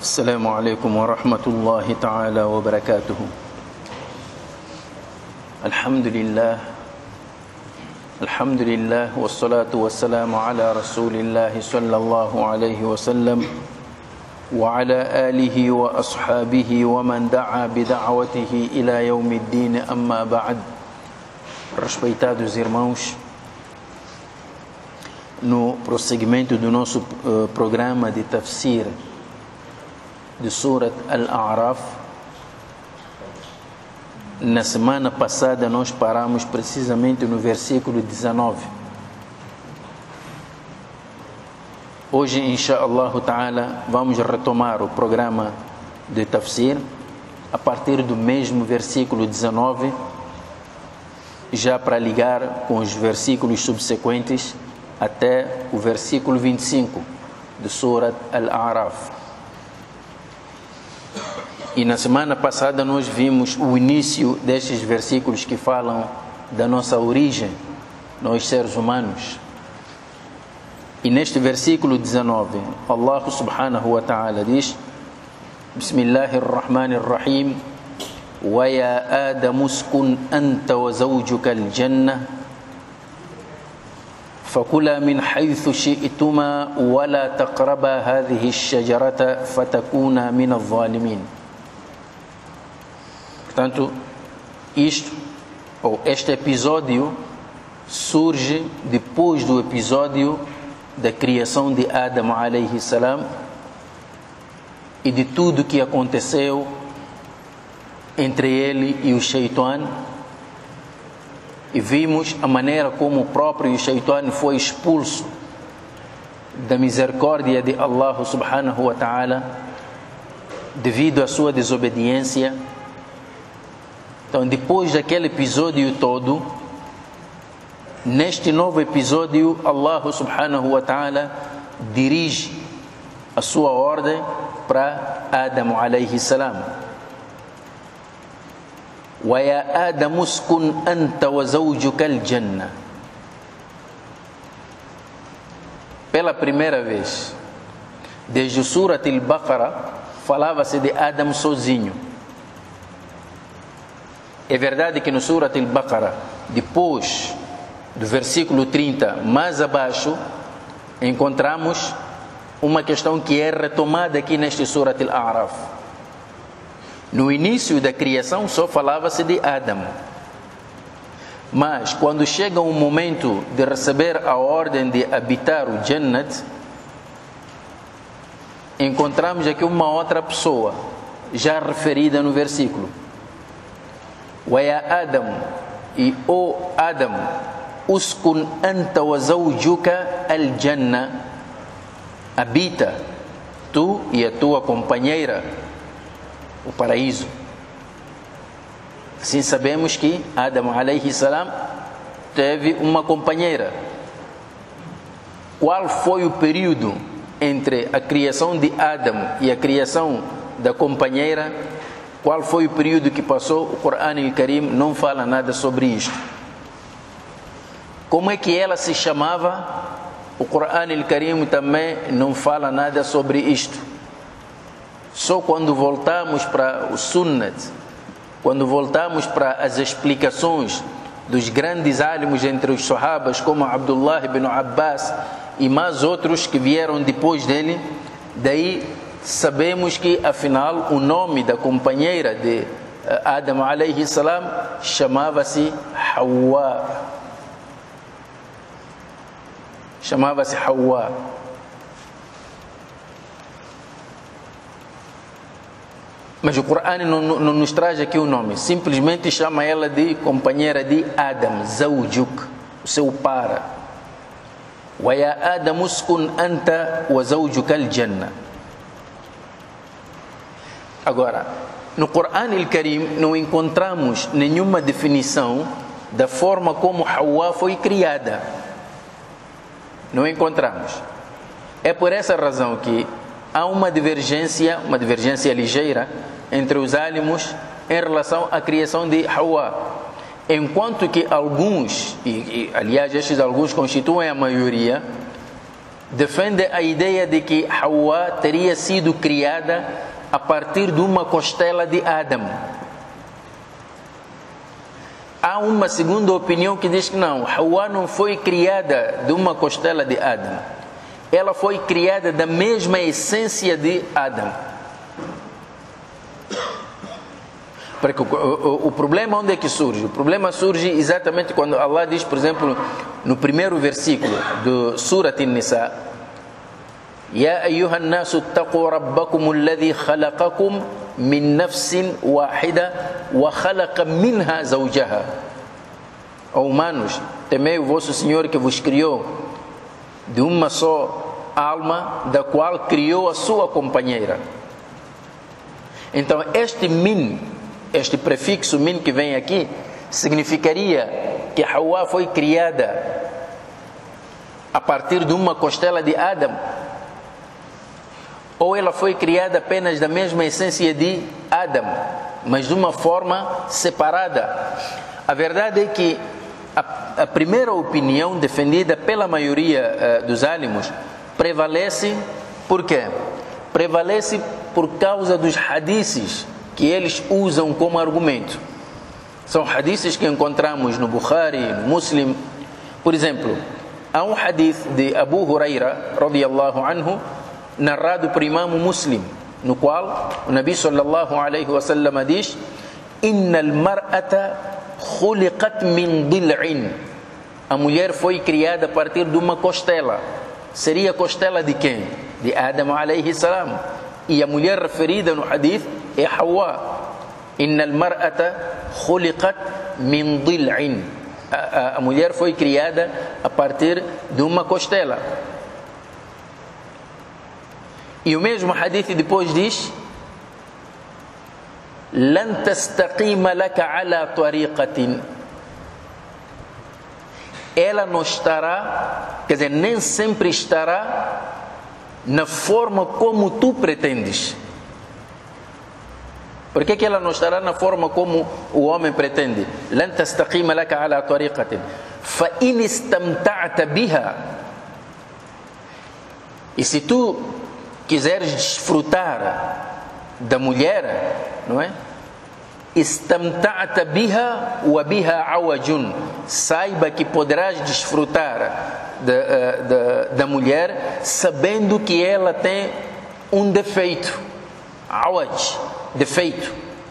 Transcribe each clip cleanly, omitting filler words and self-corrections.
السلام عليكم ورحمة الله تعالى وبركاته. الحمد لله والصلاة والسلام على رسول الله صلى الله عليه وسلم وعلى آله وأصحابه ومن دعا بدعوته إلى يوم الدين. أما بعد. Respeitados irmãos, no prosseguimento do nosso programa de tafsir de Surat Al-A'raf, na semana passada nós paramos precisamente no versículo 19. Hoje, inshallah ta'ala, vamos retomar o programa de tafsir a partir do mesmo versículo 19, já para ligar com os versículos subsequentes até o versículo 25 de Surat Al-A'raf. E na semana passada nós vimos o início destes versículos que falam da nossa origem, nós seres humanos. E neste versículo 19, Allah subhanahu wa ta'ala diz: Bismillahirrahmanirrahim, wa ya Adamu uskun anta wa zawjuka al-jannah fakula min haythu shi'tuma wa la taqraba hadhihi ash-shajarata fatakuna min adh-dhalimin. Portanto, este episódio surge depois do episódio da criação de Adam alayhi salam e de tudo que aconteceu entre ele e o Shaitan, e vimos a maneira como o próprio Shaitan foi expulso da misericórdia de Allah subhanahu wa ta'ala devido à sua desobediência. Então, depois daquele episódio todo, neste novo episódio, Allah subhanahu wa ta'ala dirige a sua ordem para Adam alayhi salam. Wa ya Adam uskun anta wa zawjuka al-jannah. Pela primeira vez, desde o Surat Al-Baqarah, falava-se de Adam sozinho. É verdade que no Surat Al-Baqarah, depois do versículo 30, mais abaixo, encontramos uma questão que é retomada aqui neste Surat Al-A'raf. No início da criação só falava-se de Adam. Mas quando chega um momento de receber a ordem de habitar o Jannat, encontramos aqui uma outra pessoa, já referida no versículo. Wa ya Adam, e o Adam, uskun anta wa zawjuka al-jannah, habita tu e a tua companheira o paraíso. Assim sabemos que Adam alayhi salam teve uma companheira. Qual foi o período entre a criação de Adam e a criação da companheira? Qual foi o período que passou? O Corão Al-Karim não fala nada sobre isto. Como é que ela se chamava? O Corão Al-Karim também não fala nada sobre isto. Só quando voltamos para o Sunnat, quando voltamos para as explicações dos grandes álamos entre os Sahabas, como Abdullah ibn Abbas e mais outros que vieram depois dele, daí sabemos que afinal o nome da companheira de Adam alayhi salam chamava-se Hawa. Chamava-se Hawa. Mas o Corão não nos traz aqui o nome, simplesmente chama ela de companheira de Adam, Zawjuk, o seu par. Wa ya Adam uskun anta wa zawjuka al-jannah. Agora, no Corão Al-Karim não encontramos nenhuma definição da forma como Hawa foi criada. Não encontramos. É por essa razão que há uma divergência ligeira entre os álamos em relação à criação de Hawa. Enquanto que alguns, e aliás estes alguns constituem a maioria, defende a ideia de que Hawa teria sido criada a partir de uma costela de Adão. Há uma segunda opinião que diz que não, Hawa não foi criada de uma costela de Adão. Ela foi criada da mesma essência de Adão. Porque o problema onde é que surge? O problema surge exatamente quando Allah diz, por exemplo, no primeiro versículo do Surat An-Nisa: Ya ayyuhan nasu taqu rabbakum alladhi khalaqakum min nafsin wahida wa khalaqa minha zawjaha. Ó humanos, temei o vosso Senhor que vos criou de uma só alma, da qual criou a sua companheira. Então este prefixo min que vem aqui, significaria que Hawa foi criada a partir de uma costela de Adão, ou ela foi criada apenas da mesma essência de Adão, mas de uma forma separada. A verdade é que a primeira opinião defendida pela maioria dos álamos prevalece. Por quê? Prevalece por causa dos hadices que eles usam como argumento. São hadices que encontramos no Bukhari, no Muslim. Por exemplo, há um hadith de Abu Huraira radiyallahu anhu, narrado por Imam Muslim, no qual o Nabi sallallahu alaihi wasallam diz: Innal mar'ata khuliqat min dil'in. A mulher foi criada a partir de uma costela. Seria a costela de quem? De Adão alaihi salam. E a mulher referida no hadith é Hawa. Innal mar'ata khuliqat min dil'in. A mulher foi criada a partir de uma costela. E o mesmo hadith depois diz: Lan tastaqima laka ala tariqatin. Ela não estará, quer dizer, nem sempre estará na forma como tu pretendes. Por que ela não estará na forma como o homem pretende? Lan tastaqima laka ala tariqatin fa in istamta'ta biha. E se tu quiseres desfrutar da mulher, não é? Istamta'ta biha wa biha awajun. Saiba que poderás desfrutar da mulher sabendo que ela tem um defeito. Awaj, defeito.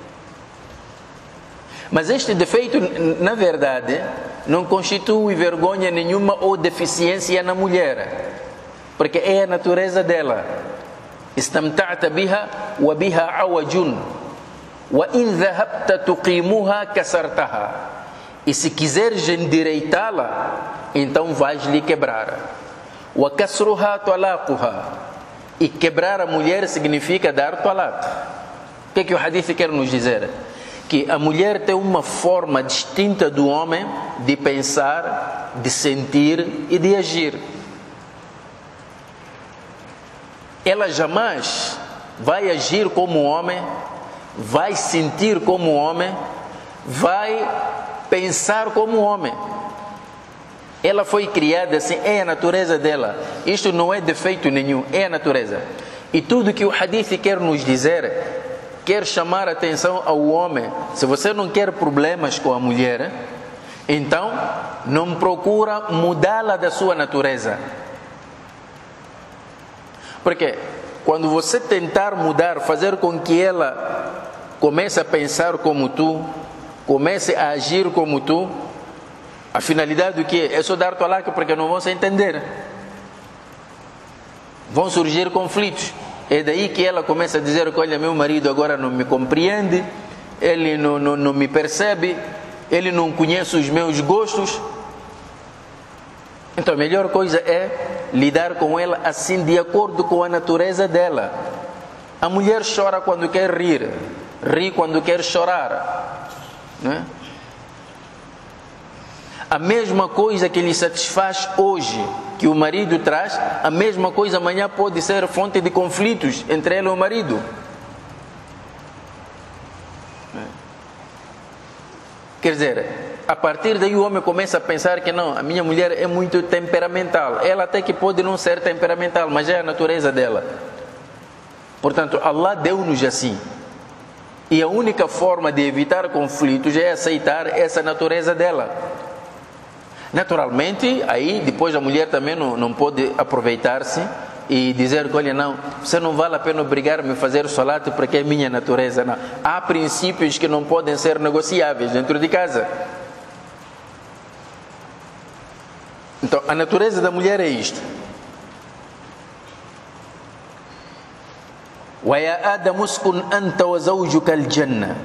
Mas este defeito, na verdade, não constitui vergonha nenhuma ou deficiência na mulher, porque é a natureza dela. Istamta'ta biha wa biha awajun wa in dhahabta tuqimuha kasartaha. E se quiseres endireitá-la, então vais lhe quebrar. Wa kasruha talaquha. E quebrar a mulher significa dar talaq. O que o hadith quer nos dizer? Que a mulher tem uma forma distinta do homem de pensar, de sentir e de agir. Ela jamais vai agir como homem, vai sentir como homem, vai pensar como homem. Ela foi criada assim, é a natureza dela. Isto não é defeito nenhum, é a natureza. E tudo que o hadith quer nos dizer, quer chamar a atenção ao homem. Se você não quer problemas com a mulher, então não procura mudá-la da sua natureza. Porque quando você tentar mudar, fazer com que ela comece a pensar como tu, comece a agir como tu, a finalidade do que é só dar talaq, porque não vão se entender. Vão surgir conflitos. É daí que ela começa a dizer que, olha, meu marido agora não me compreende, ele não me percebe, ele não conhece os meus gostos. Então a melhor coisa é lidar com ela assim, de acordo com a natureza dela. A mulher chora quando quer rir, ri quando quer chorar, né? A mesma coisa que lhe satisfaz hoje, que o marido traz, a mesma coisa amanhã pode ser fonte de conflitos entre ela e o marido. Quer dizer, a partir daí o homem começa a pensar que não, a minha mulher é muito temperamental. Ela até que pode não ser temperamental, mas é a natureza dela. Portanto, Allah deu-nos assim. E a única forma de evitar conflitos é aceitar essa natureza dela. Naturalmente, aí depois a mulher também não pode aproveitar-se e dizer que, olha, não, você não vale a pena obrigar-me a fazer salat porque é minha natureza. Não. Há princípios que não podem ser negociáveis dentro de casa. Então, a natureza da mulher é isto. وَيَا آدَمُ اسْكُنْ أَنْتَ وَزَوْجُكَ الْجَنَّةَ.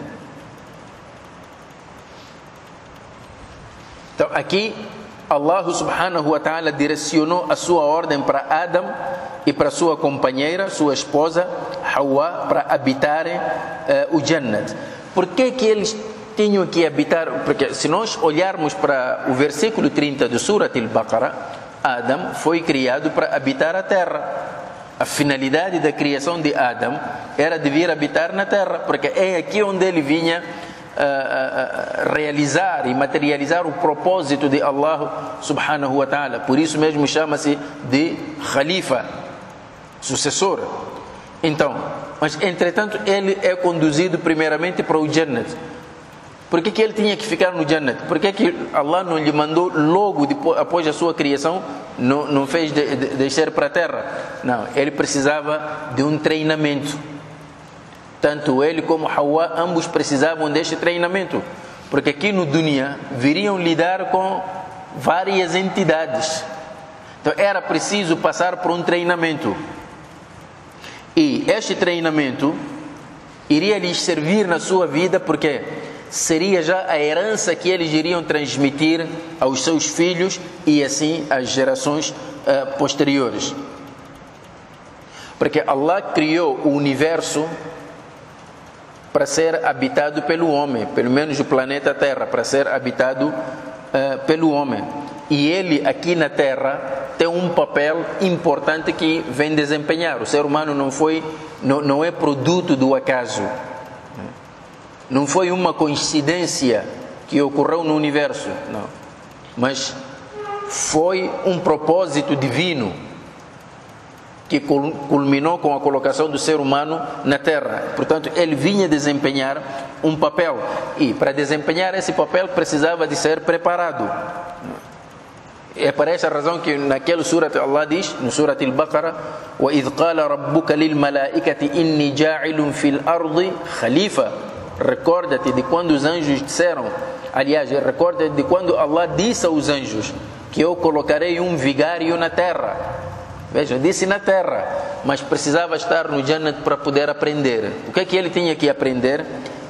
Então, aqui Allah subhanahu wa ta'ala direcionou a sua ordem para Adam e para sua companheira, sua esposa Hawa, para habitarem o Jannat. Por que eles tinham que habitar? Porque se nós olharmos para o versículo 30 do Surat al-Baqarah, Adam foi criado para habitar a terra. A finalidade da criação de Adam era de vir habitar na terra, porque é aqui onde ele vinha realizar e materializar o propósito de Allah subhanahu wa ta'ala. Por isso mesmo chama-se de Khalifa, sucessor. Então, mas entretanto ele é conduzido primeiramente para o Jannat. Por que ele tinha que ficar no Jannat? Por que Allah não lhe mandou logo após a sua criação, não fez descer para a terra? Não, ele precisava de um treinamento. Tanto ele como Hawa, ambos precisavam deste treinamento. Porque aqui no dunya viriam lidar com várias entidades. Então era preciso passar por um treinamento. E este treinamento iria lhes servir na sua vida, porque seria já a herança que eles iriam transmitir aos seus filhos e assim às gerações posteriores. Porque Allah criou o universo para ser habitado pelo homem, pelo menos o planeta Terra, para ser habitado pelo homem. E ele aqui na Terra tem um papel importante que vem desempenhar. O ser humano não é produto do acaso. Não foi uma coincidência que ocorreu no universo, não. Mas foi um propósito divino que culminou com a colocação do ser humano na Terra. Portanto, ele vinha desempenhar um papel. E para desempenhar esse papel precisava de ser preparado. É por essa razão que naquele surat Allah diz, no surat al-Baqarah, وَإِذْ قَالَ رَبُّكَ لِلْمَلَائِكَةِ إِنِّي جَاعِلٌ فِي الْأَرْضِ خَلِيفَةً. Recorda-te de quando os anjos disseram, aliás, recorda-te de quando Allah disse aos anjos que eu colocarei um vigário na terra. Vejam, disse na terra, mas precisava estar no Jannat para poder aprender. O que é que ele tinha que aprender?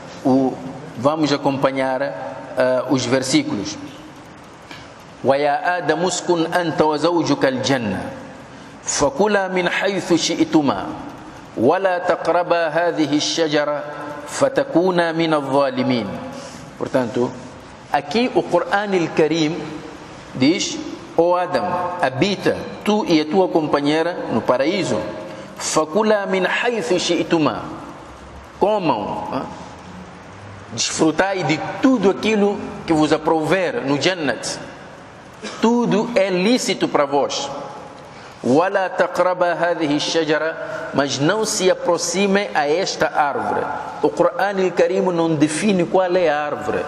Vamos acompanhar os versículos. وَيَا آدَمُ اسْكُنْ أَنْتَ وَزَوْجُكَ الْجَنَّةَ فَكُلَا مِنْ حَيْثُ شِئْتُمَا وَلَا تَقْرَبَا هَذِهِ الشَّجَرَةَ فَتَكُونَا مِنَ الظَّالِمِينَ. Portanto, aqui o Corão al-Karim diz: ó Adam, habita tu e a tua companheira no paraíso. فَكُلَا مِنْ حَيْثُ شِئْتُمَا. Comam, desfrutai de tudo aquilo que vos aprouver no Jannat. Tudo é lícito para vós. وَلَا تَقْرَبَا هَذِهِ الشَّجَرَةَ. Mas não se aproximem a esta árvore. O Corão al-Karim não define qual é a árvore.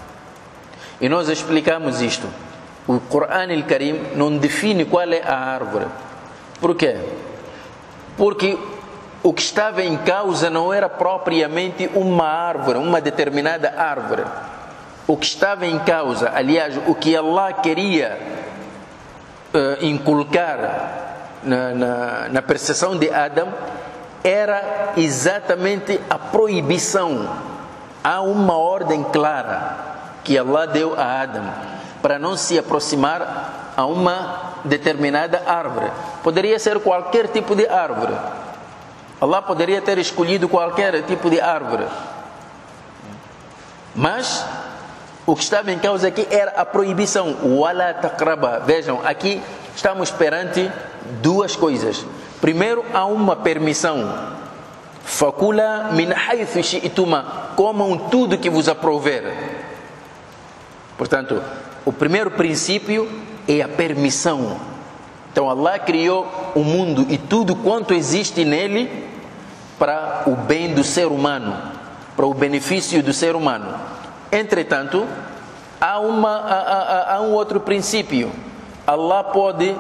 E nós explicamos isto. O Corão al-Karim não define qual é a árvore. Por quê? Porque o que estava em causa não era propriamente uma árvore, uma determinada árvore. O que estava em causa, aliás, o que Allah queria inculcar na percepção de Adam era exatamente a proibição. Há uma ordem clara que Allah deu a Adam para não se aproximar a uma determinada árvore. Poderia ser qualquer tipo de árvore. Allah poderia ter escolhido qualquer tipo de árvore. Mas o que estava em causa aqui era a proibição. Wala taqraba. Vejam, aqui estamos perante duas coisas. Primeiro, há uma permissão. Fakula min haythu shi'tuma. Comam tudo que vos aprouver. Portanto, o primeiro princípio é a permissão. Então Allah criou o mundo e tudo quanto existe nele para o bem do ser humano, para o benefício do ser humano. Entretanto, há um outro princípio. Allah pode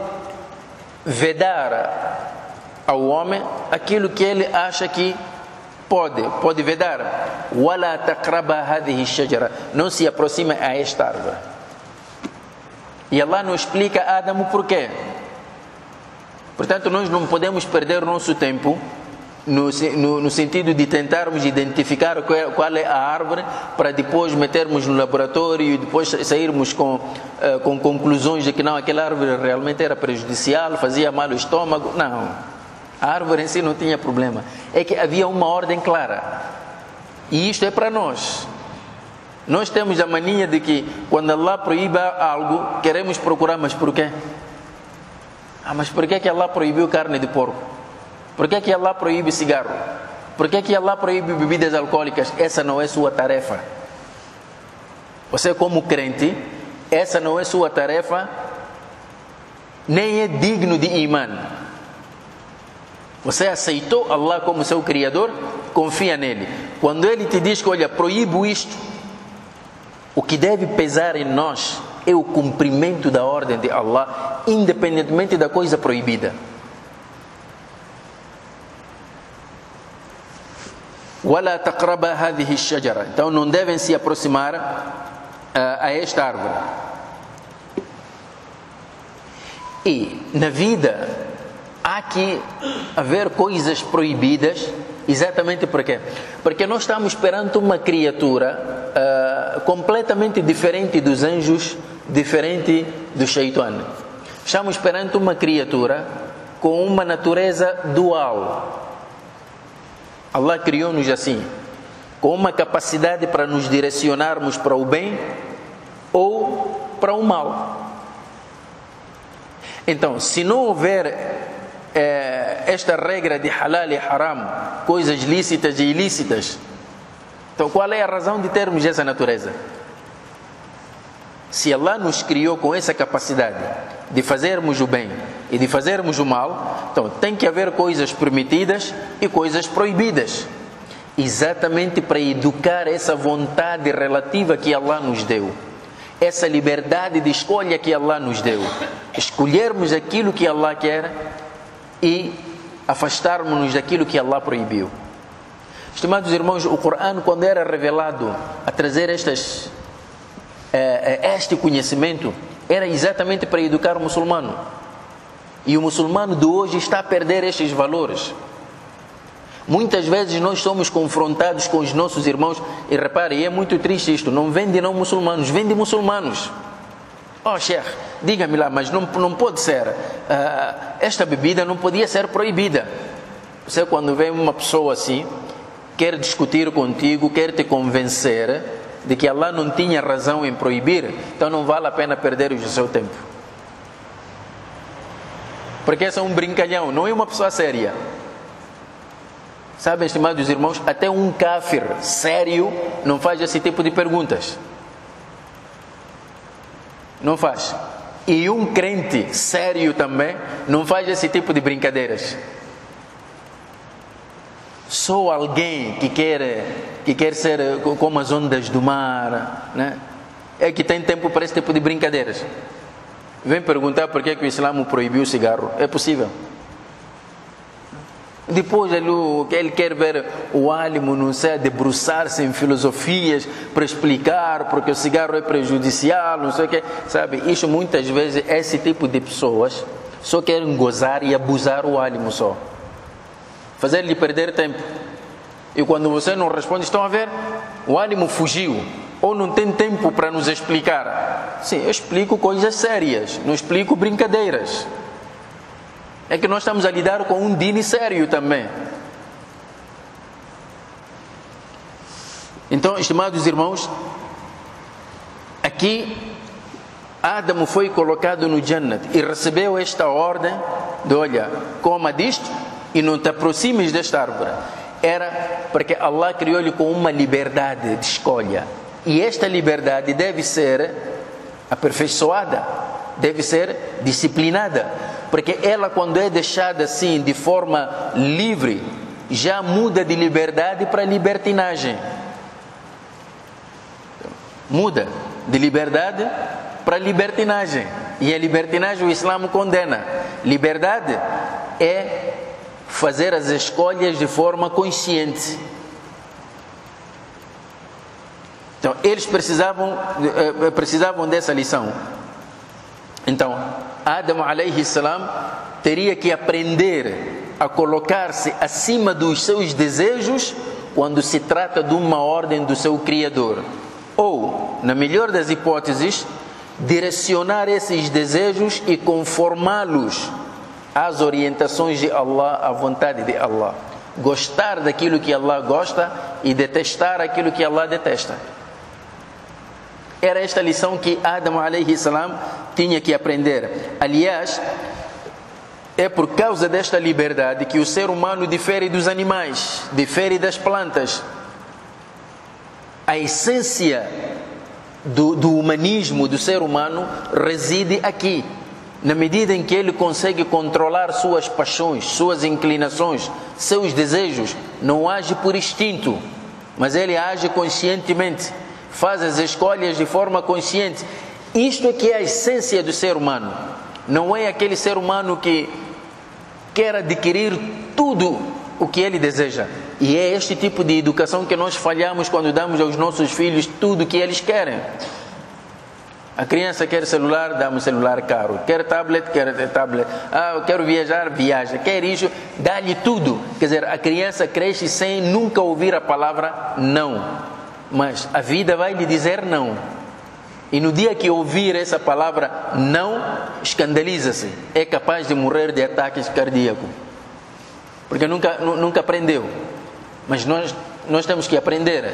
vedar ao homem aquilo que ele acha que pode vedar. وَلَا تَقْرَبَ هَذِهِ الشَّجَرَةِ, não se aproxima a esta árvore. E Allah não explica a Adão o porquê. Portanto, nós não podemos perder o nosso tempo no sentido de tentarmos identificar qual é a árvore para depois metermos no laboratório e depois sairmos com conclusões de que não, aquela árvore realmente era prejudicial, fazia mal ao estômago. Não, a árvore em si não tinha problema. É que havia uma ordem clara. E isto é para nós. Nós temos a mania de que quando Allah proíbe algo, queremos procurar, mas por quê? Mas por que Allah proibiu carne de porco? Por que Allah proíbe cigarro? Por que Allah proíbe bebidas alcoólicas? Essa não é sua tarefa. Você, como crente, essa não é sua tarefa, nem é digno de imã. Você aceitou Allah como seu Criador, confia nele. Quando ele te diz que, olha, proíbo isto, o que deve pesar em nós é o cumprimento da ordem de Allah, independentemente da coisa proibida. وَلَا تَقْرَبَ هَذِهِ الشَّجَرَةِ, então não devem se aproximar a esta árvore. E na vida há que haver coisas proibidas, exatamente por quê? Porque nós estamos perante uma criatura completamente diferente dos anjos, diferente do Shaitan. Estamos perante uma criatura com uma natureza dual. Allah criou-nos assim, com uma capacidade para nos direcionarmos para o bem ou para o mal. Então, se não houver esta regra de halal e haram, coisas lícitas e ilícitas, então qual é a razão de termos essa natureza? Se Allah nos criou com essa capacidade de fazermos o bem e de fazermos o mal, então tem que haver coisas permitidas e coisas proibidas, exatamente para educar essa vontade relativa que Allah nos deu, essa liberdade de escolha que Allah nos deu, escolhermos aquilo que Allah quer e afastarmos-nos daquilo que Allah proibiu. Estimados irmãos, o Corão, quando era revelado a trazer este conhecimento, era exatamente para educar o muçulmano. E o muçulmano de hoje está a perder estes valores. Muitas vezes nós somos confrontados com os nossos irmãos, e repare, é muito triste isto, não vende não muçulmanos, vende muçulmanos. Oh, Sheikh, diga-me lá, mas não pode ser, esta bebida não podia ser proibida. Você, quando vem uma pessoa assim, quer discutir contigo, quer te convencer de que Allah não tinha razão em proibir, então não vale a pena perder o seu tempo. Porque esse é um brincalhão, não é uma pessoa séria. Sabem, estimados irmãos, até um kafir sério não faz esse tipo de perguntas. Não faz. E um crente sério também não faz esse tipo de brincadeiras. Só alguém que quer ser como as ondas do mar, né, é que tem tempo para esse tipo de brincadeiras. Vem perguntar por que o Islã proibiu o cigarro. É possível. Depois ele quer ver o álimo, não sei, debruçar-se em filosofias para explicar porque o cigarro é prejudicial, não sei o que. Sabe, isso muitas vezes, esse tipo de pessoas só querem gozar e abusar o álimo só. Fazer-lhe perder tempo. E quando você não responde, estão a ver? O ânimo fugiu. Ou não tem tempo para nos explicar. Sim, eu explico coisas sérias, não explico brincadeiras. É que nós estamos a lidar com um dini sério também. Então, estimados irmãos, aqui Adão foi colocado no Jannat e recebeu esta ordem de, olha, coma disto e não te aproximes desta árvore. Era porque Allah criou-lhe com uma liberdade de escolha. E esta liberdade deve ser aperfeiçoada, deve ser disciplinada, porque ela, quando é deixada assim de forma livre, já muda de liberdade para libertinagem. Muda de liberdade para libertinagem. E a libertinagem o Islã condena. Liberdade é fazer as escolhas de forma consciente. Então, eles precisavam dessa lição. Então, Adão alayhi salam teria que aprender a colocar-se acima dos seus desejos quando se trata de uma ordem do seu Criador. Ou, na melhor das hipóteses, direcionar esses desejos e conformá-los às orientações de Allah, à vontade de Allah. Gostar daquilo que Allah gosta e detestar aquilo que Allah detesta. Era esta lição que Adão alayhi salam tinha que aprender. Aliás, é por causa desta liberdade que o ser humano difere dos animais, difere das plantas. A essência do humanismo do ser humano reside aqui, na medida em que ele consegue controlar suas paixões, suas inclinações, seus desejos. Não age por instinto, mas ele age conscientemente, faz as escolhas de forma consciente. Isto é que é a essência do ser humano. Não é aquele ser humano que quer adquirir tudo o que ele deseja. E é este tipo de educação que nós falhamos quando damos aos nossos filhos tudo o que eles querem. A criança quer celular, dá um celular caro. Quer tablet, quer tablet. Eu quero viajar, viaja. Quer isso, dá-lhe tudo. Quer dizer, a criança cresce sem nunca ouvir a palavra não. Mas a vida vai lhe dizer não. E no dia que ouvir essa palavra não, escandaliza-se. É capaz de morrer de ataques cardíacos. Porque nunca aprendeu. Mas nós temos que aprender.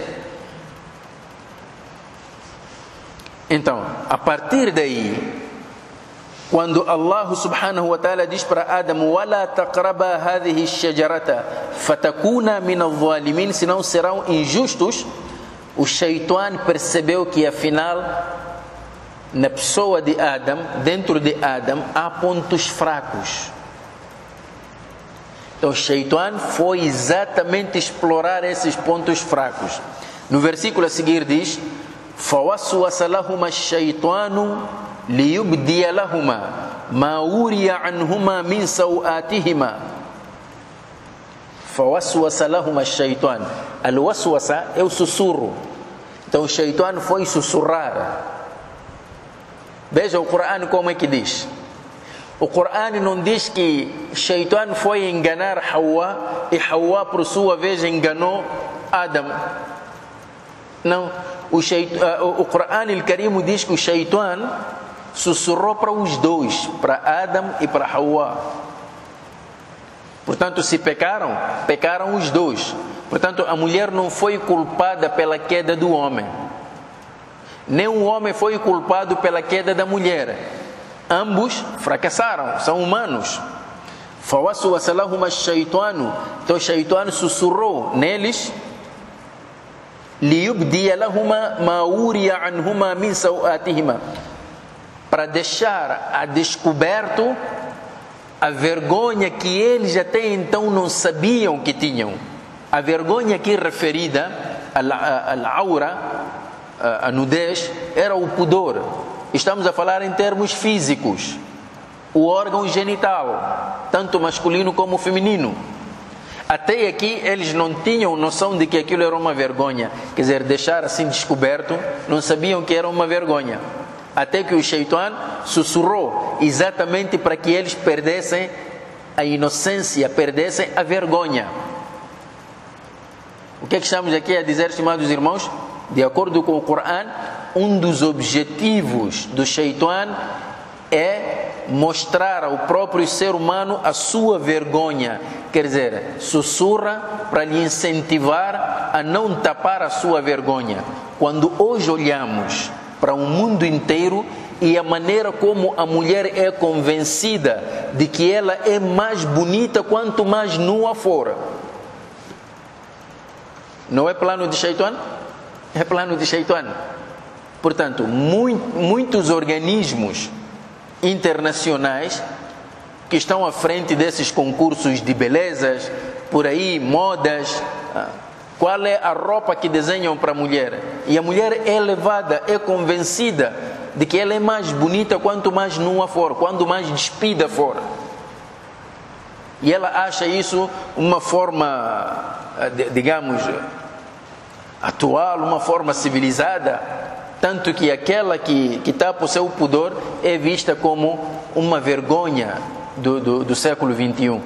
Então, a partir daí, quando Allah subhanahu wa ta'ala diz para Adão: وَلَا تَقْرَبَا هَذِهِ الشَّجَرَةَ فَتَكُونَ مِنَ الظَّالِمِينَ, senão serão injustos. O Shaitan percebeu que afinal, na pessoa de Adão, dentro de Adão, há pontos fracos. Então, o Shaitan foi exatamente explorar esses pontos fracos. No versículo a seguir diz: فَوَسْوَسَ لَهُمَا الشَّيْطَانُ لِيُبْدِيَ لَهُمَا مَا وُرِيَ عَنْهُمَا مِنْ سَوْآتِهِمَا. فَوَسْوَسَ لَهُمَا الشَّيْطَانُ. Al-waswasa é o sussurro. Então, o Shaitan foi sussurrar. Veja o Corão como é que diz. O Corão não diz que Shaitan foi enganar Hawa e Hawa, por sua vez, enganou Adão. Não. O Corão Al-Karim diz que o Shaitan sussurrou para os dois, para Adão e para Hawa. Portanto, se pecaram, pecaram os dois. Portanto, a mulher não foi culpada pela queda do homem. Nem o homem foi culpado pela queda da mulher. Ambos fracassaram, são humanos. فَوَسْوَسَ لَهُمَا الشَّيْطَانُ. Então o Shaitan sussurrou neles: لِيُبْدِيَ لَهُمَا مَا وُرِيَ عَنْهُمَا مِنْ سَوْآتِهِمَا, para deixar a descoberto a vergonha que eles até então não sabiam que tinham. A vergonha aqui referida à aura, a nudez, era o pudor. Estamos a falar em termos físicos. O órgão genital, tanto masculino como feminino. Até aqui eles não tinham noção de que aquilo era uma vergonha. Quer dizer, deixar assim descoberto, não sabiam que era uma vergonha. Até que o Shaitan sussurrou exatamente para que eles perdessem a inocência, perdessem a vergonha. O que é que estamos aqui a dizer, estimados irmãos? De acordo com o Corão, um dos objetivos do Shaitan é mostrar ao próprio ser humano a sua vergonha. Quer dizer, sussurra para lhe incentivar a não tapar a sua vergonha. Quando hoje olhamos para o mundo inteiro e a maneira como a mulher é convencida de que ela é mais bonita quanto mais nua for, não é plano de Shaitan? É plano de Shaitan. Portanto, muitos organismos internacionais que estão à frente desses concursos de belezas, por aí, modas, qual é a roupa que desenham para a mulher? E a mulher é levada, é convencida de que ela é mais bonita quanto mais nua for, quanto mais despida for. E ela acha isso uma forma, digamos, atual, uma forma civilizada, tanto que aquela que tapa o seu pudor é vista como uma vergonha do século 21.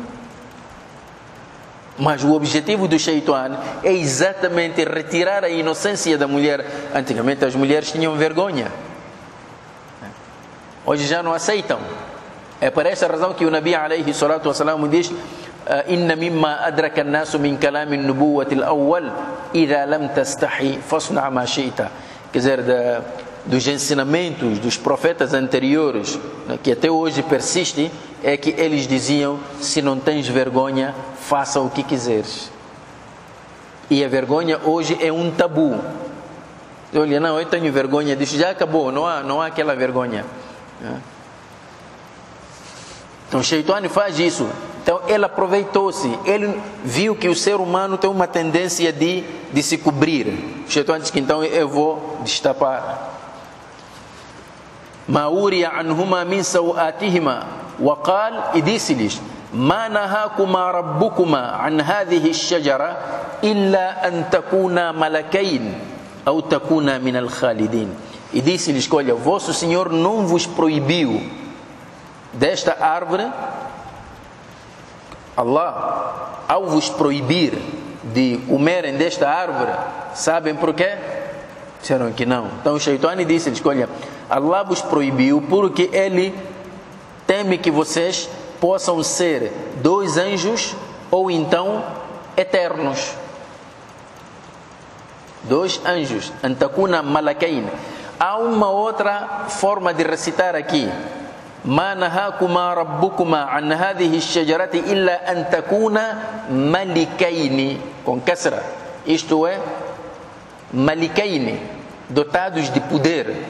Mas o objetivo do Shaitan é exatamente retirar a inocência da mulher. Antigamente as mulheres tinham vergonha, hoje já não aceitam. É por essa razão que o Nabi alayhi salatu wassalam diz: inna mimma adraka an-nasu min kalami an-nubuwati al-awwal idha lam tastahi fasna' ma shi'ta. Quer dizer, dos ensinamentos dos profetas anteriores, que até hoje persiste, é que eles diziam: se não tens vergonha, faça o que quiseres. E a vergonha hoje é um tabu. Olha, não, eu tenho vergonha disso, já acabou, não há aquela vergonha. Então o Shaitan faz isso. Então ele aproveitou-se, ele viu que o ser humano tem uma tendência de se cobrir. O Shaitan diz que então eu vou destapar. Ma uriya anhuma min sawatihima wa qal, e disse-lhes: ma nahakuma rabbukuma an hadhihi ash-shajara illa an takuna malakain aw takuna min al-khalidin. E disse-lhes: olha, vosso Senhor não vos proibiu desta árvore. Allah, ao vos proibir de comerem desta árvore, sabem porquê? Disseram que não. Então o Shaitan disse-lhes: olha, Allah vos proibiu porque Ele teme que vocês possam ser 2 anjos ou então eternos. 2 anjos. Antakuna malakain. Há uma outra forma de recitar aqui: ma nahakuma rabbukuma an hadhihi ash-shajarati illa an takuna malikaini, com kasra. Isto é, malikaini, dotados de poder.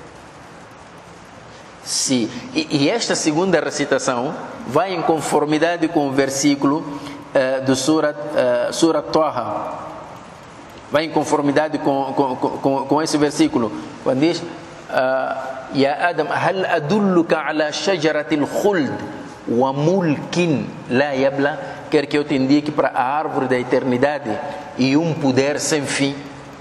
E esta segunda recitação vai em conformidade com o versículo do Surat Taha. Vai em conformidade com esse versículo, quando diz: Ya Adam, hal adulluka ala shajaratil khuld wa mulkin la yabla. Quer que eu te indique para a árvore da eternidade e um poder sem fim.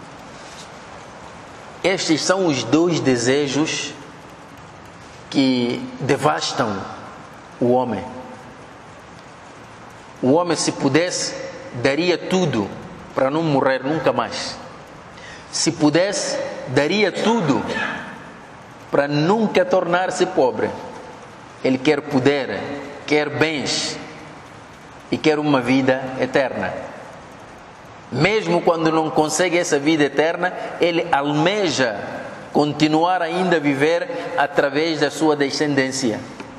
Estes são os 2 desejos que devastam o homem. O homem, se pudesse, daria tudo para não morrer nunca mais. Se pudesse, daria tudo para nunca tornar-se pobre. Ele quer poder, quer bens e quer uma vida eterna. Mesmo quando não consegue essa vida eterna, ele almeja continuar ainda a viver através da sua descendência.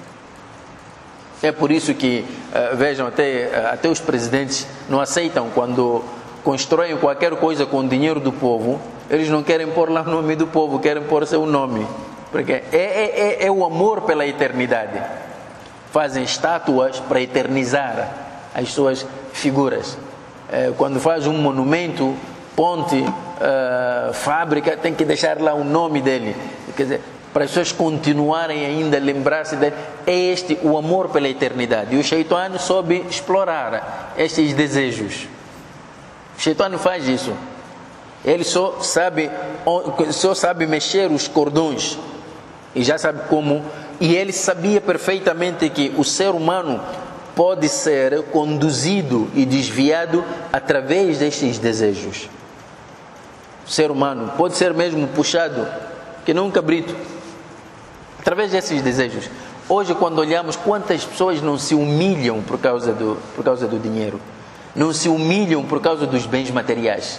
É por isso que, vejam, até os presidentes não aceitam quando constroem qualquer coisa com o dinheiro do povo. Eles não querem pôr lá o nome do povo, querem pôr seu nome, porque é o amor pela eternidade. Fazem estátuas para eternizar as suas figuras. Quando faz um monumento, ponte, fábrica, tem que deixar lá o nome dele. Quer dizer, para as pessoas continuarem ainda a lembrar-se dele. É este o amor pela eternidade. E o Shaitan soube explorar estes desejos. O Shaitan faz isso. Ele só sabe mexer os cordões. E já sabe como. E ele sabia perfeitamente que o ser humano pode ser conduzido e desviado através destes desejos. O ser humano pode ser mesmo puxado, que não um cabrito, através desses desejos. Hoje, quando olhamos, quantas pessoas não se humilham por causa do dinheiro, não se humilham por causa dos bens materiais.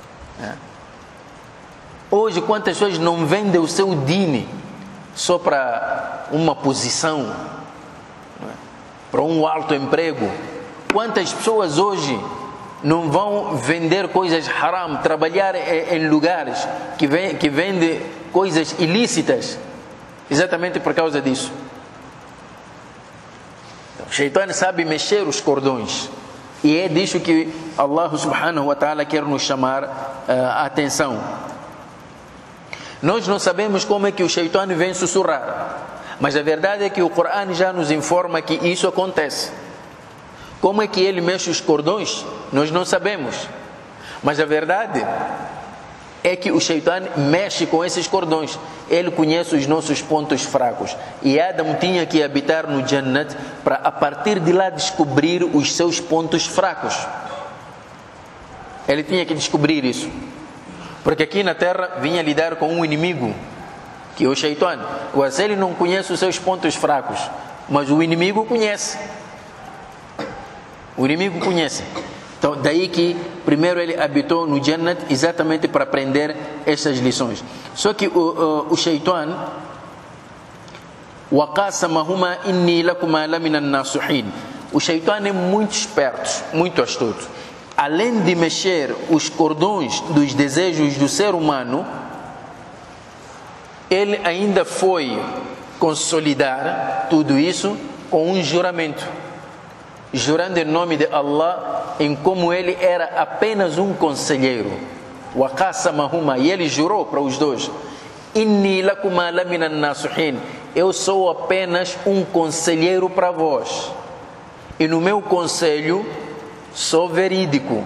Hoje, quantas pessoas não vendem o seu dine só para uma posição, para um alto emprego? Quantas pessoas hoje não vão vender coisas haram, trabalhar em lugares que vendem coisas ilícitas, exatamente por causa disso. O Shaitan sabe mexer os cordões, e é disso que Allah subhanahu wa ta'ala quer nos chamar a atenção. Nós não sabemos como é que o Shaitan vem sussurrar, mas a verdade é que o Corão já nos informa que isso acontece. Como é que ele mexe os cordões? Nós não sabemos. Mas a verdade é que o Shaitan mexe com esses cordões. Ele conhece os nossos pontos fracos. E Adam tinha que habitar no Jannat para a partir de lá descobrir os seus pontos fracos. Ele tinha que descobrir isso. Porque aqui na terra vinha lidar com um inimigo, que é o Shaitan. Mas ele não conhece os seus pontos fracos, mas o inimigo conhece. O inimigo conhece. Então, daí que primeiro ele habitou no Jannat exatamente para aprender estas lições. Só que o Shaitan, وَقَاسَمَهُمَا إِنِّي لَكُمَا لَمِنَ النَّاصِحِينَ. O Shaitan é muito esperto, muito astuto. Além de mexer os cordões dos desejos do ser humano, ele ainda foi consolidar tudo isso com um juramento, jurando em nome de Allah, em como ele era apenas um conselheiro. وَقَاسَمَهُمَا. E ele jurou para os dois: إِنِّي لَكُمَا لَمِنَ النَّاصِحِينَ. Eu sou apenas um conselheiro para vós, e no meu conselho sou verídico.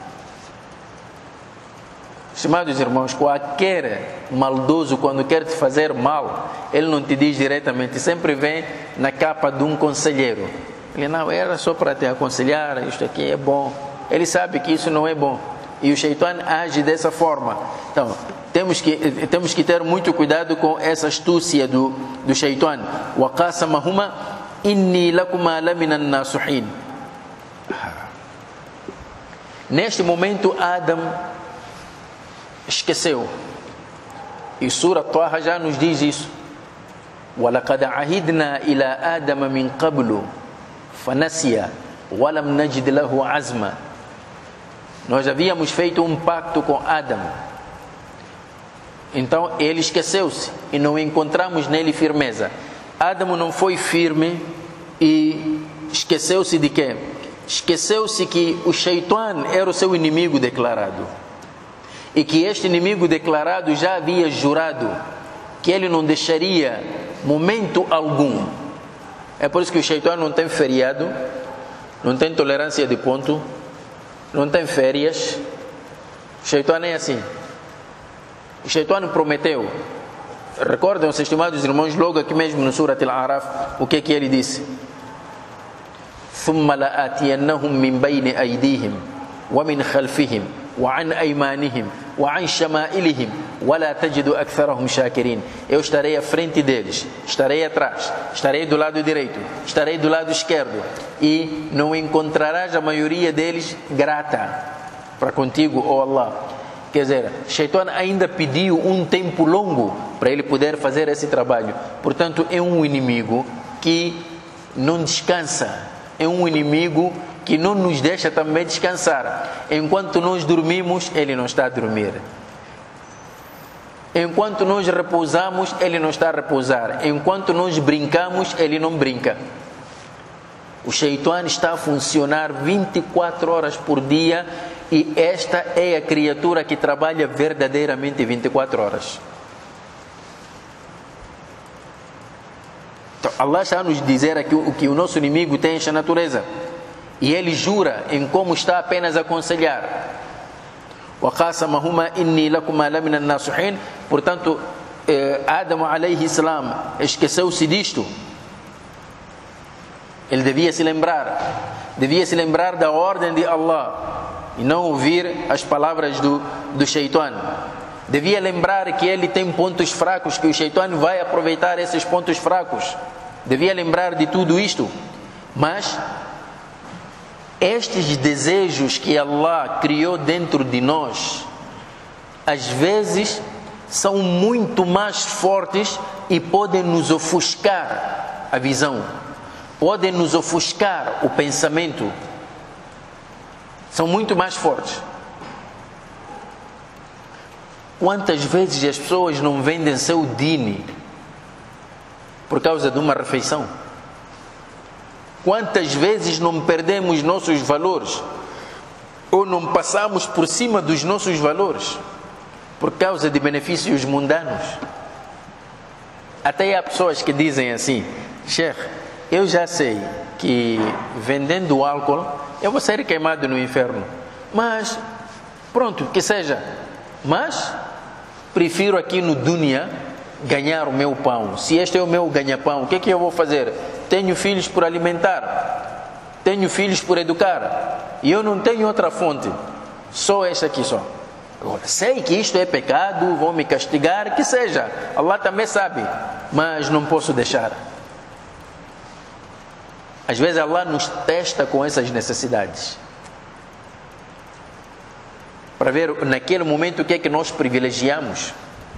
Estimados irmãos, qualquer maldoso, quando quer te fazer mal, ele não te diz diretamente, sempre vem na capa de um conselheiro. Ele não, era só para te aconselhar, isto aqui é bom. Ele sabe que isso não é bom. E o Shaitan age dessa forma. Então, temos que ter muito cuidado com essa astúcia do Shaitan. وَقَاسَمَهُمَا إِنِّي لَكُمَا لَمِنَ النَّاصِحِينَ. Neste momento, Adam esqueceu. E Sura Taha já nos diz isso. وَلَقَدْ عَهِدْنَا إِلَى آدَمَ مِنْ قَبْلُ فَنَسِيَ وَلَمْ نَجِدْ لَهُ عَزْمًا. Nós havíamos feito um pacto com Adam. Então ele esqueceu-se e não encontramos nele firmeza. Adam não foi firme e esqueceu-se de quê? Esqueceu-se que o Shaitan era o seu inimigo declarado. E que este inimigo declarado já havia jurado que ele não deixaria momento algum. É por isso que o Shaitan não tem feriado, não tem tolerância de ponto, não tem férias. O Shaitan é assim. O Shaitan prometeu. Recordam-se, estimados irmãos, logo aqui mesmo no Surat Al-A'raf, o que ele disse? ثُمَّ لَآتِيَنَّهُمْ مِنْ بَيْنِ أَيْدِيهِمْ وَمِنْ خَلْفِهِمْ وَعَنْ أَيْمَانِهِمْ وَعَنْ شَمَائِلِهِمْ وَلَا تَجِدُ أَكْثَرَهُمْ شَاكِرِينَ. Eu estarei à frente deles, estarei atrás, estarei do lado direito, estarei do lado esquerdo, e não encontrarás a maioria deles grata para contigo, ó Allah. Quer dizer, Shaitan ainda pediu um tempo longo para ele poder fazer esse trabalho. Portanto, é um inimigo que não descansa, é um inimigo que não nos deixa também descansar. Enquanto nós dormimos, ele não está a dormir. Enquanto nós repousamos, ele não está a repousar. Enquanto nós brincamos, ele não brinca. O Shaitan está a funcionar 24 horas por dia, e esta é a criatura que trabalha verdadeiramente 24 horas. Então, Allah está a nos dizer aqui que o nosso inimigo tem esta natureza. E ele jura em como está apenas a aconselhar. وَقَاسَمَهُمَا إِنِّي لَكُمَا لَمِنَ النَّاصِحِينَ. Portanto, Adam alayhi salam esqueceu-se disto. Ele devia se lembrar da ordem de Allah e não ouvir as palavras do Shaitan. Devia lembrar que ele tem pontos fracos, que o Shaitan vai aproveitar esses pontos fracos. Devia lembrar de tudo isto. Mas estes desejos que Allah criou dentro de nós, às vezes são muito mais fortes e podem nos ofuscar a visão, podem nos ofuscar o pensamento. São muito mais fortes. Quantas vezes as pessoas não vendem seu dini por causa de uma refeição? Quantas vezes não perdemos nossos valores ou não passamos por cima dos nossos valores por causa de benefícios mundanos? Até há pessoas que dizem assim: Sheikh, eu já sei que vendendo álcool eu vou ser queimado no inferno, mas pronto, que seja, mas prefiro aqui no dunya ganhar o meu pão. Se este é o meu ganha-pão, o que é que eu vou fazer? Tenho filhos por alimentar, tenho filhos por educar, e eu não tenho outra fonte, só esta aqui só. Agora, sei que isto é pecado, vão me castigar, que seja, Allah também sabe, mas não posso deixar. Às vezes Allah nos testa com essas necessidades, para ver naquele momento o que é que nós privilegiamos.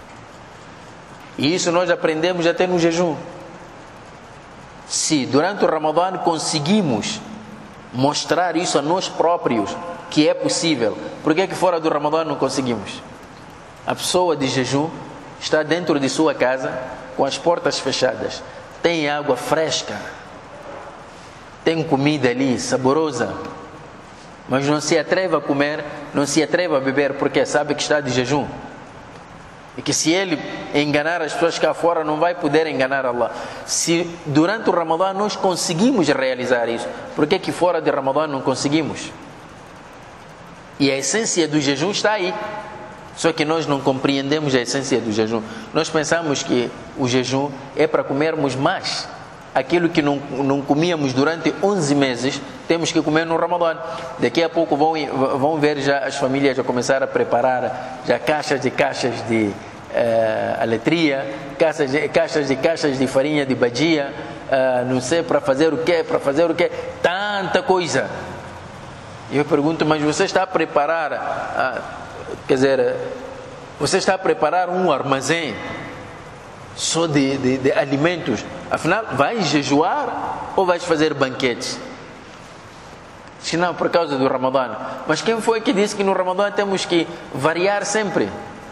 E isso nós aprendemos até no jejum. Se durante o Ramadã conseguimos mostrar isso a nós próprios, que é possível, por que é que fora do Ramadã não conseguimos? A pessoa de jejum está dentro de sua casa com as portas fechadas, tem água fresca, tem comida ali saborosa, mas não se atreve a comer, não se atreve a beber, porque sabe que está de jejum. E que se ele enganar as pessoas cá fora, não vai poder enganar Allah. Se durante o Ramadã nós conseguimos realizar isso, por que que fora de Ramadã não conseguimos? E a essência do jejum está aí. Só que nós não compreendemos a essência do jejum. Nós pensamos que o jejum é para comermos mais. Aquilo que não comíamos durante 11 meses, temos que comer no Ramadã. Daqui a pouco vão ver já as famílias a começar a preparar já caixas de aletria, caixas de farinha de badia, não sei para fazer o quê, tanta coisa. E eu pergunto, mas você está a preparar, você está a preparar um armazém só de alimentos? Afinal, vais jejuar ou vais fazer banquetes? Se não, por causa do Ramadã. Mas quem foi que disse que no Ramadã temos que variar sempre?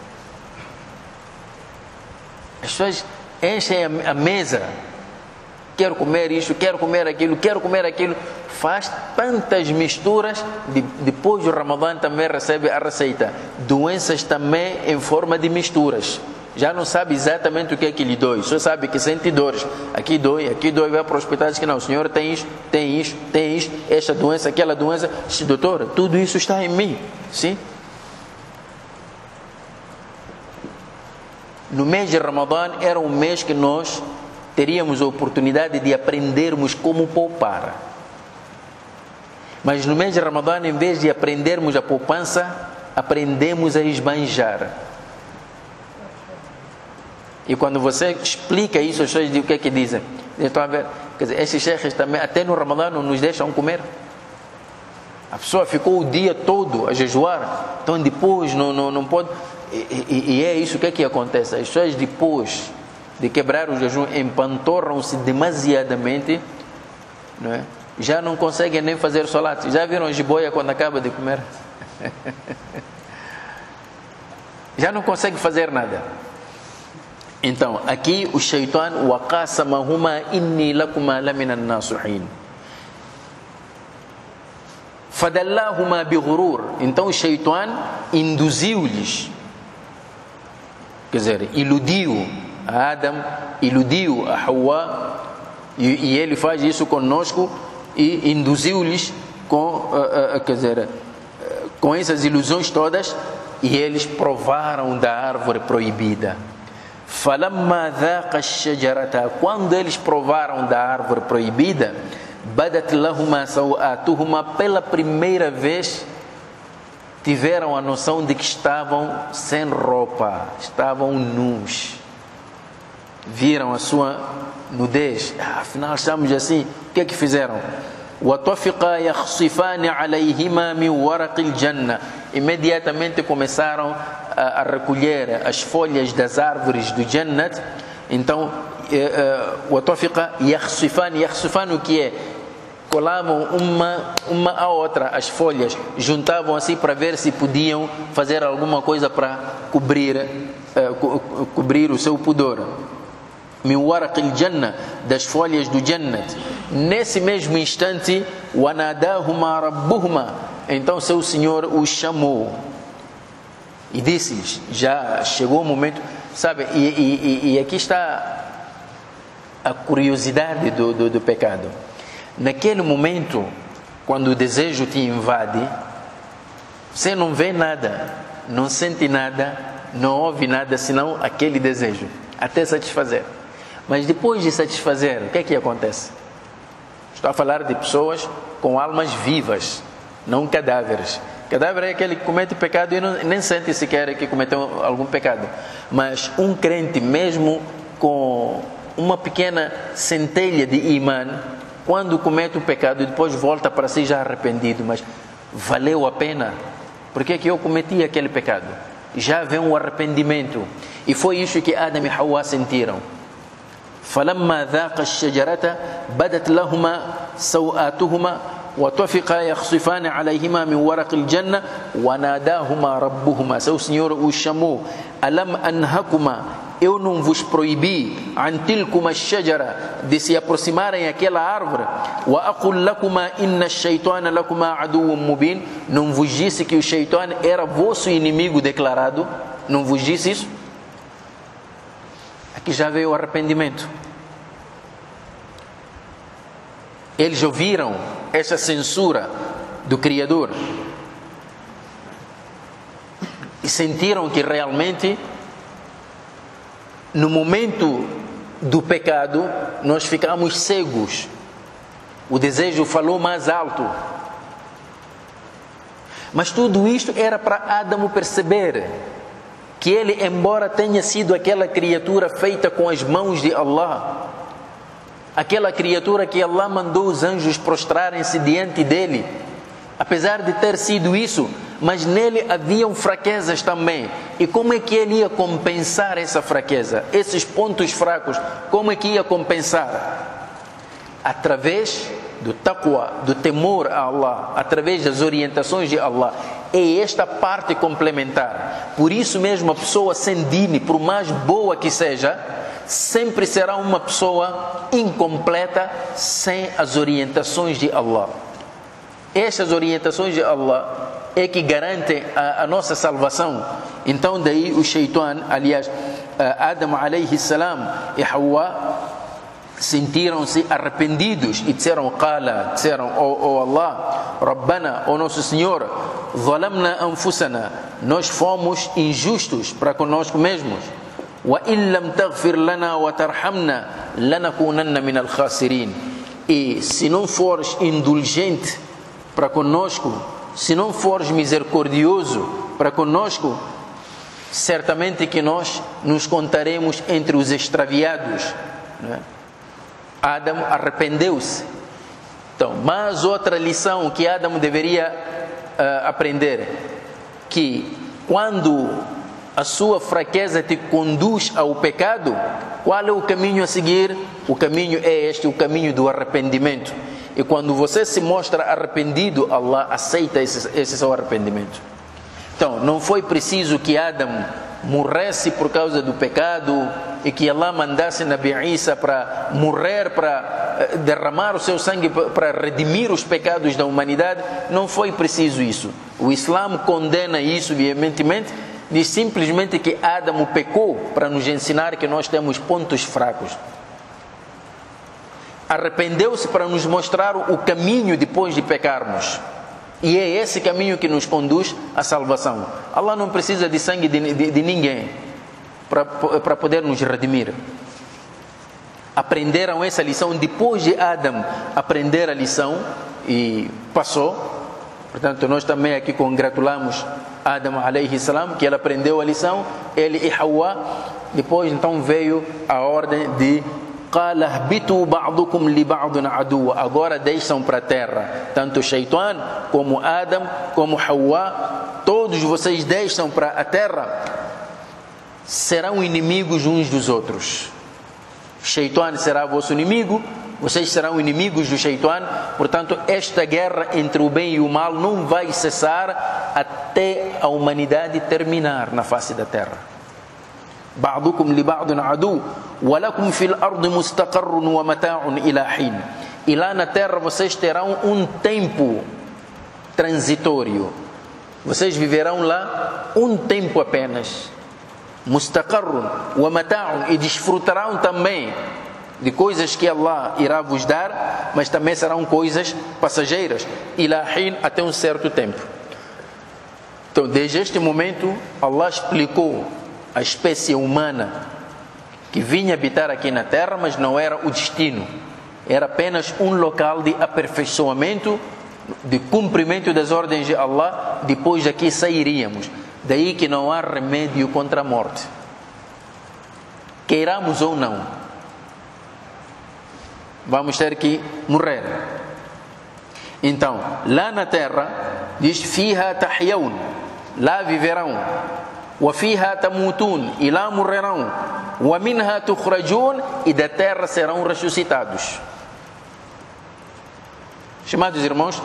As pessoas enchem a mesa. Quero comer isto, quero comer aquilo. Faz tantas misturas. Depois do Ramadã também recebe a receita. Doenças também em forma de misturas. Já não sabe exatamente o que é que lhe dói, só sabe que sente dores. Aqui dói, vai para o hospital e diz que não, o senhor tem isto, esta doença, aquela doença. Diz, doutor, tudo isso está em mim. Sim? No mês de Ramadã era um mês que nós teríamos a oportunidade de aprendermos como poupar. Mas no mês de Ramadã, em vez de aprendermos a poupança, aprendemos a esbanjar. E quando você explica isso, as pessoas dizem, o que é que dizem? Estão a ver, quer dizer, esses sheikhs também, até no Ramadã, não nos deixam comer. A pessoa ficou o dia todo a jejuar, então depois não pode. E é isso, o que é que acontece? As pessoas depois de quebrar o jejum empantorram-se demasiadamente, não é? Já não conseguem nem fazer solat. Já viram a jiboia quando acaba de comer? Já não consegue fazer nada. Então, aqui o shaitan waqasamahuma inni lakuma laminan nasihin. Fadallahuma bighurur. Então o shaitan induziu-lhes, quer dizer, iludiu a Adam, iludiu a Hawa, e ele faz isso conosco e induziu-lhes com essas ilusões todas, e eles provaram da árvore proibida. Falamma dhaqa ash-shajarata, quando eles provaram da árvore proibida, badat lahuma sawatuhuma, pela primeira vez tiveram a noção de que estavam sem roupa, estavam nus, viram a sua nudez. Afinal estamos assim. O que é que fizeram? وَطَفِقَا يَخْصِفَانِ عَلَيْهِمَا مِنْ وَرَقِ الْجَنَّةِ, imediatamente começaram a recolher as folhas das árvores do Jannat. Então, وَطَفِقَا يَخْصِفَانِ, o que é? colavam uma à outra as folhas, juntavam assim para ver se podiam fazer alguma coisa para cobrir o seu pudor. Min waraqil janna, das folhas do Jannat. Nesse mesmo instante, wanadahuma rabbuhuma, então seu Senhor os chamou e disse-lhes, já chegou o momento, sabe, e aqui está a curiosidade do pecado. Naquele momento, quando o desejo te invade, você não vê nada, não sente nada, não ouve nada, senão aquele desejo, até satisfazer. Mas depois de satisfazer, o que é que acontece? Estou a falar de pessoas com almas vivas, não cadáveres. Cadáver é aquele que comete pecado e nem sente sequer que cometeu algum pecado. Mas um crente, mesmo com uma pequena centelha de imã, quando comete o pecado e depois volta para si já arrependido, mas valeu a pena? Por que é que eu cometi aquele pecado? Já vem um arrependimento. E foi isso que Adam e Hawa sentiram. فلما ذاق الشجرة بدت لهما سوآتهما وطفقا يخصفان عليهما من ورق الجنة وناداهما ربهما. Seu Senhor os chamou. ألم أنهكما, eu não vos proibi, عن تلكما الشجرة, de se aproximarem àquela árvore, وأقول لكما إن الشيطان لكما عدو مبين, não vos disse que o Shaitan era vosso inimigo declarado? Não vos disse isso? Aqui já veio o arrependimento. Eles ouviram essa censura do Criador e sentiram que realmente, no momento do pecado, nós ficamos cegos. O desejo falou mais alto. Mas tudo isto era para Adão perceber que ele, embora tenha sido aquela criatura feita com as mãos de Allah, aquela criatura que Allah mandou os anjos prostrarem-se diante dele, apesar de ter sido isso, mas nele haviam fraquezas também. E como é que ele ia compensar essa fraqueza, esses pontos fracos? Como é que ia compensar? Através do taqwa, do temor a Allah, através das orientações de Allah. É esta parte complementar. Por isso mesmo, a pessoa sem dini, por mais boa que seja, sempre será uma pessoa incompleta sem as orientações de Allah. Estas orientações de Allah é que garantem a nossa salvação. Então daí o Shaitan, aliás, Adam alayhi salam e Hawa sentiram-se arrependidos e disseram, oh Allah, Rabbana, oh nosso Senhor, zalamna anfusana, nós fomos injustos para conosco mesmos, wa illam taghfir lana wa tarhamna lanakunanna min al-khasirin, e se não fores indulgente para conosco, se não fores misericordioso para conosco, certamente que nós nos contaremos entre os extraviados, não é? Adam arrependeu-se. Então, mais outra lição que Adam deveria aprender, que quando a sua fraqueza te conduz ao pecado, qual é o caminho a seguir? O caminho é este, o caminho do arrependimento. E quando você se mostra arrependido, Allah aceita esse seu arrependimento. Então, não foi preciso que Adam morresse por causa do pecado e que Allah mandasse Nabi Isa para morrer, para derramar o seu sangue para redimir os pecados da humanidade. Não foi preciso isso. O Islã condena isso veementemente, diz simplesmente que Adão pecou para nos ensinar que nós temos pontos fracos. Arrependeu-se para nos mostrar o caminho depois de pecarmos. E é esse caminho que nos conduz à salvação. Allah não precisa de sangue de ninguém para poder nos redimir. Aprenderam essa lição depois de Adão aprender a lição e passou. Portanto, nós também aqui congratulamos Adão alayhi salam, que ele aprendeu a lição, ele e Hawa. Depois então veio a ordem de قال اهبطوا بعضكم لبعض عدو. Agora deixam para a terra, tanto Shaitan como Adam como Hawa, todos vocês deixam para a terra, serão inimigos uns dos outros. Shaitan será vosso inimigo, Vocês serão inimigos do Shaitan. Portanto, esta guerra entre o bem e o mal não vai cessar até a humanidade terminar na face da terra. Ba'dukum li ba'din adu, wa lakum fil ardi mustaqarrun wa mata'un ila hin. E lá na terra vocês terão um tempo transitório. Vocês viverão lá um tempo apenas. Mustaqarrun wa mata'un, e desfrutarão também de coisas que Allah irá vos dar, mas também serão coisas passageiras. Ila hin, até um certo tempo. Então, desde este momento, Allah explicou a espécie humana que vinha habitar aqui na terra, mas não era o destino. Era apenas um local de aperfeiçoamento, de cumprimento das ordens de Allah. Depois daqui sairíamos. Daí que não há remédio contra a morte, queiramos ou não. Vamos ter que morrer. Então, lá na terra, diz: Fiha tahyaun, lá viverão. Wa fiha tamutun, e lá morrerão. Wa minha tukhrajun, e da terra serão ressuscitados. Chamados irmãos,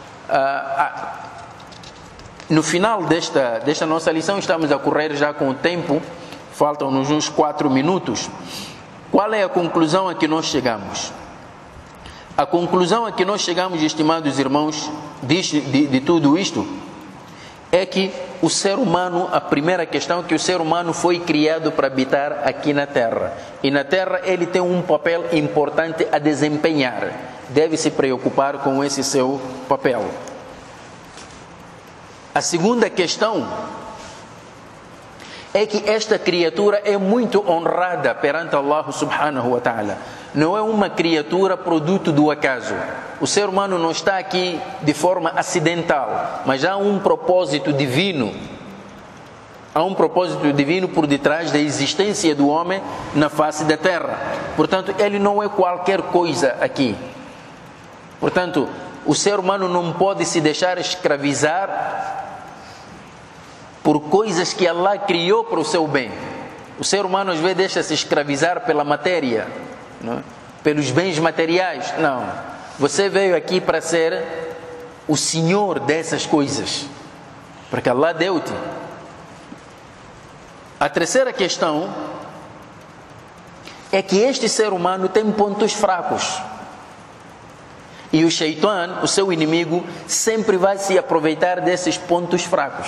no final desta nossa lição, estamos a correr já com o tempo, faltam-nos uns 4 minutos. Qual é a conclusão a que nós chegamos? A conclusão a que nós chegamos, estimados irmãos, de tudo isto, é que o ser humano, a primeira questão é que o ser humano foi criado para habitar aqui na Terra. E na Terra ele tem um papel importante a desempenhar. Deve se preocupar com esse seu papel. A segunda questão é que esta criatura é muito honrada perante Allah subhanahu wa ta'ala. Não é uma criatura produto do acaso. O ser humano não está aqui de forma acidental, mas há um propósito divino. Há um propósito divino por detrás da existência do homem na face da terra. Portanto, ele não é qualquer coisa aqui. Portanto, o ser humano não pode se deixar escravizar por coisas que Allah criou para o seu bem. O ser humano às vezes deixa-se escravizar pela matéria, não é? Pelos bens materiais. Não. Você veio aqui para ser o senhor dessas coisas, porque Allah deu-te. A terceira questão é que este ser humano tem pontos fracos. E o Shaitan, o seu inimigo, sempre vai se aproveitar desses pontos fracos.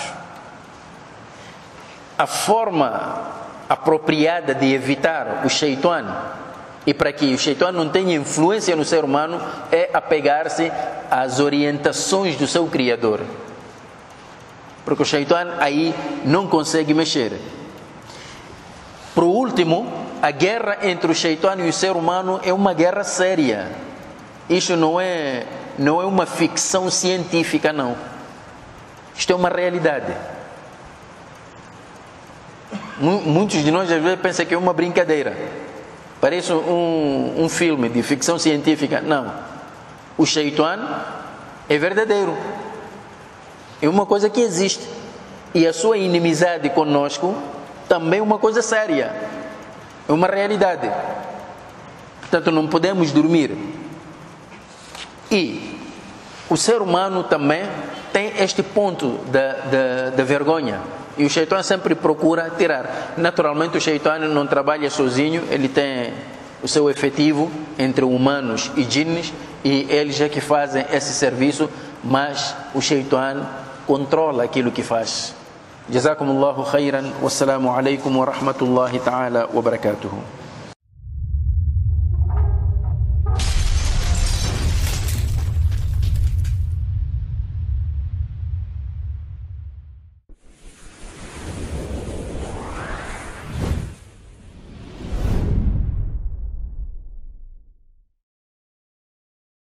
A forma apropriada de evitar o Shaitan, e para que o Shaitan não tenha influência no ser humano, é apegar-se às orientações do seu Criador. Porque o Shaitan aí não consegue mexer. Por último, a guerra entre o Shaitan e o ser humano é uma guerra séria. Isso não é uma ficção científica, não. Isto é uma realidade. Muitos de nós às vezes pensam que é uma brincadeira. Parece um filme de ficção científica. Não. O Shaitan é verdadeiro. É uma coisa que existe. E a sua inimizade conosco também é uma coisa séria. É uma realidade. Portanto, não podemos dormir. E o ser humano também tem este ponto da vergonha. E o Shaitan sempre procura tirar. Naturalmente o Shaitan não trabalha sozinho. Ele tem o seu efetivo entre humanos e jinnes. E eles é que fazem esse serviço. Mas o Shaitan controla aquilo que faz. Jazakumullahu khairan. Wassalamu alaikum wa rahmatullahi ta'ala wa barakatuhu.